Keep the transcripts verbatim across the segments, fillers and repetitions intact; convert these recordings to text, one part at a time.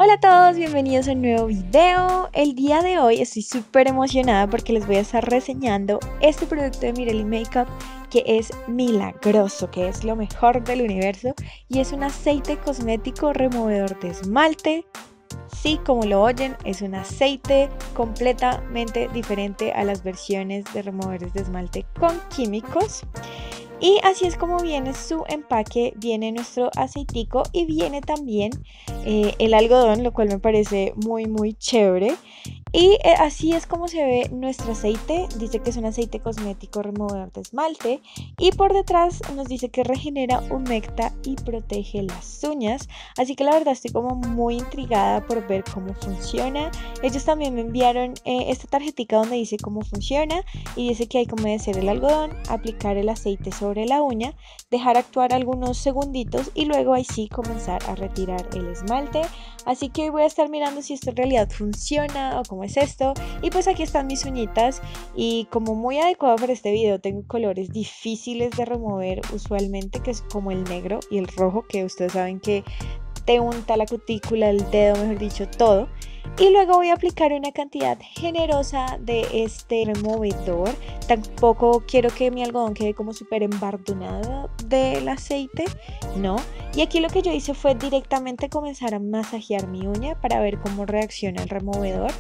Hola a todos, bienvenidos a un nuevo video. El día de hoy estoy súper emocionada porque les voy a estar reseñando este producto de Mirelli Makeup que es milagroso, que es lo mejor del universo y es un aceite cosmético removedor de esmalte. Sí, como lo oyen, es un aceite completamente diferente a las versiones de removedores de esmalte con químicos. Y así es como viene su empaque, viene nuestro aceitico y viene también eh, el algodón, lo cual me parece muy muy chévere. Y eh, así es como se ve nuestro aceite. Dice que es un aceite cosmético removedor de esmalte y por detrás nos dice que regenera, humecta y protege las uñas. Así que la verdad estoy como muy intrigada por ver cómo funciona. Ellos también me enviaron eh, esta tarjetita donde dice cómo funciona y dice que hay que humedecer el algodón, aplicar el aceite sobre la uña, dejar actuar algunos segunditos y luego ahí sí comenzar a retirar el esmalte. Así que voy a estar mirando si esto en realidad funciona o cómo es esto. Y pues aquí están mis uñitas y como muy adecuado para este video tengo colores difíciles de remover usualmente, que es como el negro y el rojo, que ustedes saben que te unta la cutícula, el dedo, mejor dicho, todo. Y luego voy a aplicar una cantidad generosa de este removedor. Tampoco quiero que mi algodón quede como súper embardunado del aceite, no. Y aquí lo que yo hice fue directamente comenzar a masajear mi uña para ver cómo reacciona el removedor.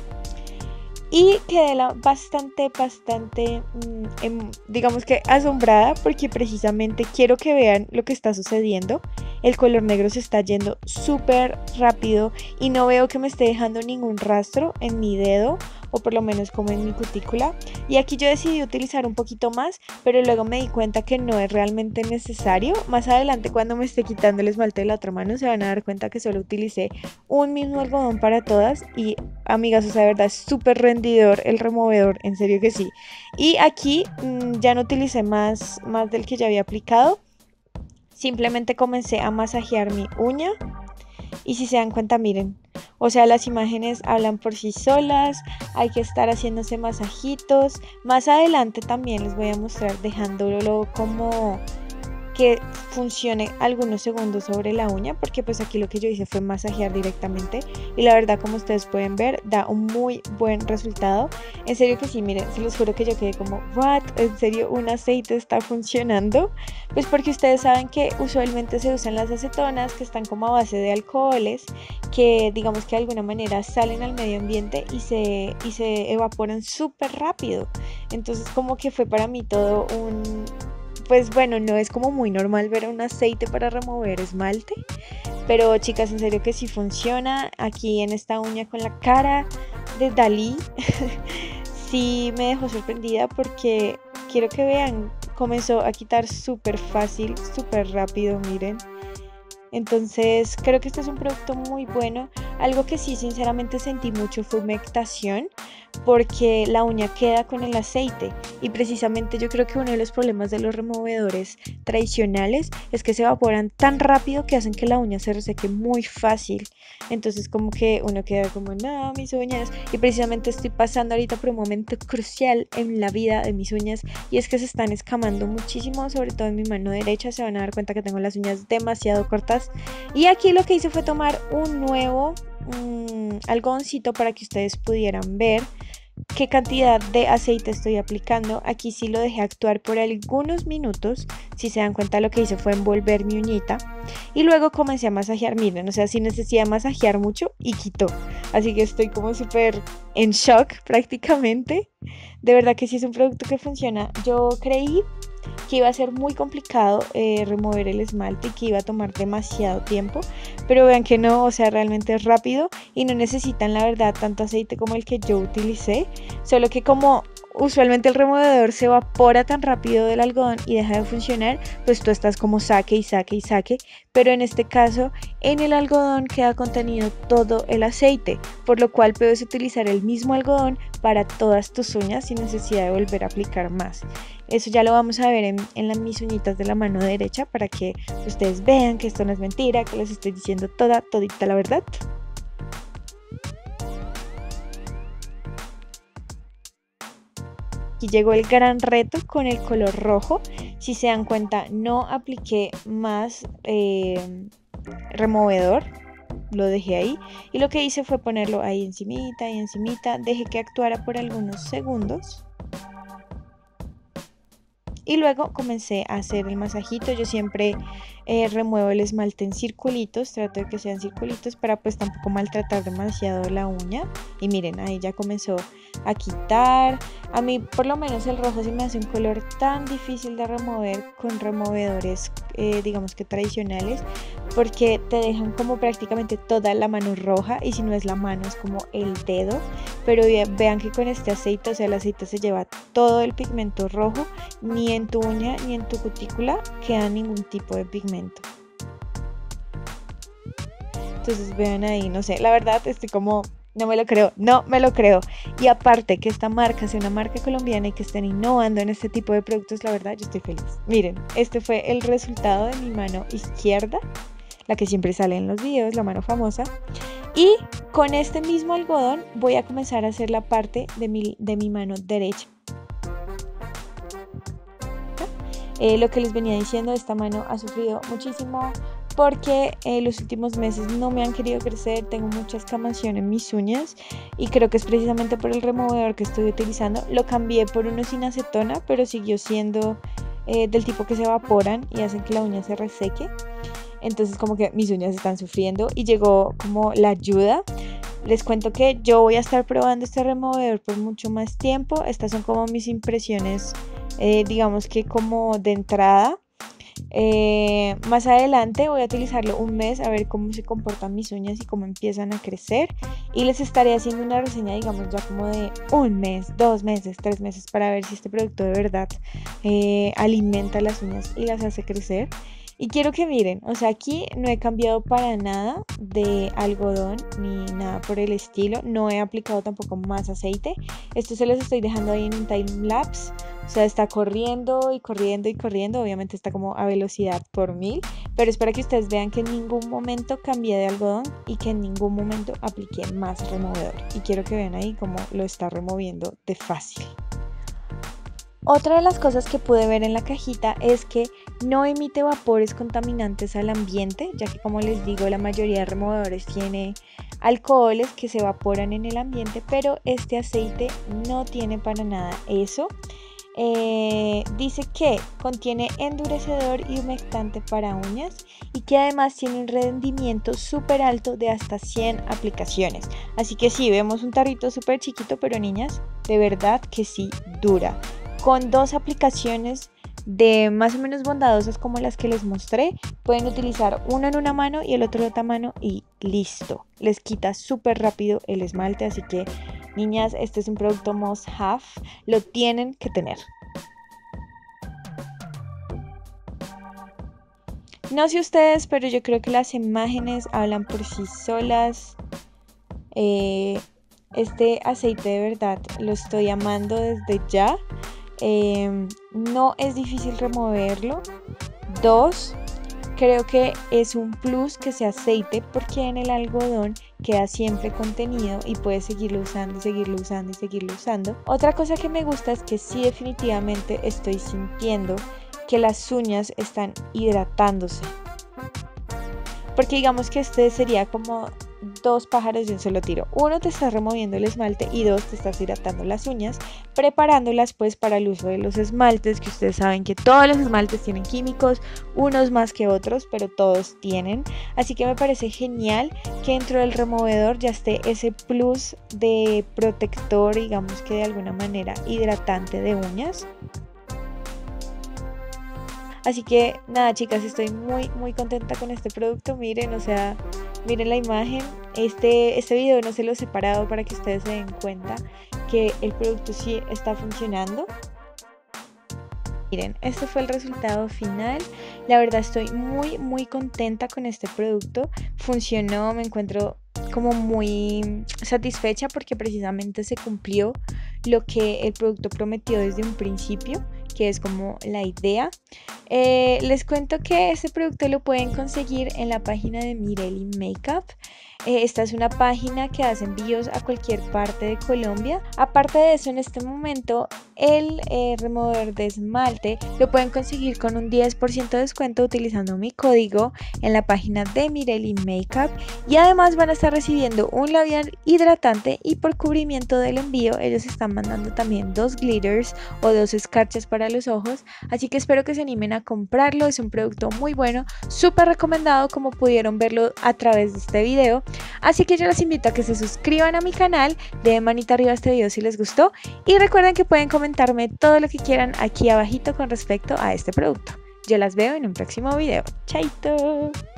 Y quedé la, bastante, bastante, mmm, em, digamos que asombrada porque precisamente quiero que vean lo que está sucediendo. El color negro se está yendo súper rápido y no veo que me esté dejando ningún rastro en mi dedo o por lo menos como en mi cutícula. Y aquí yo decidí utilizar un poquito más, pero luego me di cuenta que no es realmente necesario. Más adelante cuando me esté quitando el esmalte de la otra mano se van a dar cuenta que solo utilicé un mismo algodón para todas y amigas, o sea, de verdad es súper rendidor el removedor, en serio que sí. Y aquí mmm, ya no utilicé más, más del que ya había aplicado. Simplemente comencé a masajear mi uña y si se dan cuenta, miren, o sea, las imágenes hablan por sí solas, hay que estar haciéndose masajitos. Más adelante también les voy a mostrar dejándolo como que funcione algunos segundos sobre la uña, porque pues aquí lo que yo hice fue masajear directamente y la verdad, como ustedes pueden ver, da un muy buen resultado. En serio que sí, miren, se los juro que yo quedé como what, en serio un aceite está funcionando. Pues porque ustedes saben que usualmente se usan las acetonas que están como a base de alcoholes que digamos que de alguna manera salen al medio ambiente y se, y se evaporan súper rápido. Entonces como que fue para mí todo un... Pues bueno, no es como muy normal ver un aceite para remover esmalte, pero chicas, en serio que sí funciona. Aquí en esta uña con la cara de Dalí, sí me dejó sorprendida porque quiero que vean, comenzó a quitar súper fácil, súper rápido, miren. Entonces creo que este es un producto muy bueno. Algo que sí sinceramente sentí mucho fue humectación porque la uña queda con el aceite y precisamente yo creo que uno de los problemas de los removedores tradicionales es que se evaporan tan rápido que hacen que la uña se reseque muy fácil. Entonces como que uno queda como no, mis uñas, y precisamente estoy pasando ahorita por un momento crucial en la vida de mis uñas y es que se están escamando muchísimo, sobre todo en mi mano derecha. Se van a dar cuenta que tengo las uñas demasiado cortas y aquí lo que hice fue tomar un nuevo mmm, algodoncito para que ustedes pudieran ver qué cantidad de aceite estoy aplicando. Aquí sí lo dejé actuar por algunos minutos. Si se dan cuenta, lo que hice fue envolver mi uñita y luego comencé a masajear. Miren, o sea, sin necesidad de masajear mucho y quitó. Así que estoy como súper en shock prácticamente. De verdad que sí es un producto que funciona. Yo creí que iba a ser muy complicado eh, remover el esmalte y que iba a tomar demasiado tiempo, pero vean que no, o sea, realmente es rápido y no necesitan la verdad tanto aceite como el que yo utilicé, solo que como usualmente el removedor se evapora tan rápido del algodón y deja de funcionar, pues tú estás como saque y saque y saque, pero en este caso en el algodón queda contenido todo el aceite, por lo cual puedes utilizar el mismo algodón para todas tus uñas sin necesidad de volver a aplicar más. Eso ya lo vamos a ver en, en las mis uñitas de la mano derecha para que ustedes vean que esto no es mentira, que les estoy diciendo toda, todita la verdad. Aquí llegó el gran reto con el color rojo. Si se dan cuenta, no apliqué más eh, removedor. lo dejé ahí y lo que hice fue ponerlo ahí encimita y encimita, dejé que actuara por algunos segundos. Y luego comencé a hacer el masajito. Yo siempre eh, remuevo el esmalte en circulitos, trato de que sean circulitos para pues tampoco maltratar demasiado la uña. Y miren, ahí ya comenzó a quitar. A mí por lo menos el rojo se me hace un color tan difícil de remover con removedores eh, digamos que tradicionales, porque te dejan como prácticamente toda la mano roja y si no es la mano es como el dedo. Pero vean que con este aceite, o sea, el aceite se lleva todo el pigmento rojo, ni en tu uña ni en tu cutícula queda ningún tipo de pigmento. Entonces vean ahí, no sé, la verdad estoy como, no me lo creo, no me lo creo. Y aparte que esta marca sea una marca colombiana y que estén innovando en este tipo de productos, la verdad yo estoy feliz. Miren, este fue el resultado de mi mano izquierda, la que siempre sale en los videos, la mano famosa. Y con este mismo algodón voy a comenzar a hacer la parte de mi, de mi mano derecha. Eh, lo que les venía diciendo, esta mano ha sufrido muchísimo porque eh, los últimos meses no me han querido crecer, tengo mucha escamación en mis uñas y creo que es precisamente por el removedor que estoy utilizando. Lo cambié por uno sin acetona, pero siguió siendo eh, del tipo que se evaporan y hacen que la uña se reseque. Entonces como que mis uñas están sufriendo y llegó como la ayuda. Les cuento que yo voy a estar probando este removedor por mucho más tiempo. Estas son como mis impresiones, eh, digamos que como de entrada. Eh, más adelante voy a utilizarlo un mes a ver cómo se comportan mis uñas y cómo empiezan a crecer. Y les estaré haciendo una reseña, digamos, ya como de un mes, dos meses, tres meses para ver si este producto de verdad eh, alimenta las uñas y las hace crecer. Y quiero que miren, o sea, aquí no he cambiado para nada de algodón ni nada por el estilo. No he aplicado tampoco más aceite. Esto se los estoy dejando ahí en un time lapse. O sea, está corriendo y corriendo y corriendo. Obviamente está como a velocidad por mil. Pero es para que ustedes vean que en ningún momento cambié de algodón y que en ningún momento apliqué más removedor. Y quiero que vean ahí cómo lo está removiendo de fácil. Otra de las cosas que pude ver en la cajita es que no emite vapores contaminantes al ambiente, ya que como les digo la mayoría de removedores tiene alcoholes que se evaporan en el ambiente, pero este aceite no tiene para nada eso. Eh, dice que contiene endurecedor y humectante para uñas y que además tiene un rendimiento súper alto de hasta cien aplicaciones. Así que sí, vemos un tarrito súper chiquito, pero niñas, de verdad que sí dura. Con dos aplicaciones de más o menos bondadosas como las que les mostré, pueden utilizar uno en una mano y el otro en otra mano y listo. Les quita súper rápido el esmalte, así que niñas, este es un producto must have, lo tienen que tener. No sé ustedes, pero yo creo que las imágenes hablan por sí solas. Eh, este aceite de verdad lo estoy amando desde ya. Eh, no es difícil removerlo. Dos, creo que es un plus que sea aceite porque en el algodón queda siempre contenido y puedes seguirlo usando y seguirlo usando y seguirlo usando. Otra cosa que me gusta es que sí, definitivamente estoy sintiendo que las uñas están hidratándose, porque digamos que este sería como dos pájaros de un solo tiro. Uno, te estás removiendo el esmalte y dos, te estás hidratando las uñas, preparándolas pues para el uso de los esmaltes, que ustedes saben que todos los esmaltes tienen químicos, unos más que otros, pero todos tienen. Así que me parece genial que dentro del removedor ya esté ese plus de protector, digamos que de alguna manera hidratante de uñas. Así que nada, chicas, estoy muy muy contenta con este producto. Miren, o sea, miren la imagen. Este, este video no se lo he separado para que ustedes se den cuenta que el producto sí está funcionando. Miren, este fue el resultado final. La verdad estoy muy muy contenta con este producto. Funcionó, me encuentro como muy satisfecha porque precisamente se cumplió lo que el producto prometió desde un principio, que es como la idea. Eh, les cuento que este producto lo pueden conseguir en la página de Mirelli Makeup. Eh, esta es una página que hace envíos a cualquier parte de Colombia. Aparte de eso, en este momento el eh, removedor de esmalte lo pueden conseguir con un diez por ciento de descuento utilizando mi código en la página de Mirelli Makeup, y además van a estar recibiendo un labial hidratante, y por cubrimiento del envío ellos están mandando también dos glitters o dos escarchas para los ojos, así que espero que se animen a comprarlo. Es un producto muy bueno, súper recomendado, como pudieron verlo a través de este video. Así que yo los invito a que se suscriban a mi canal, den manita arriba a este video si les gustó, y recuerden que pueden comentarme todo lo que quieran aquí abajito con respecto a este producto. Yo las veo en un próximo video. ¡Chaito!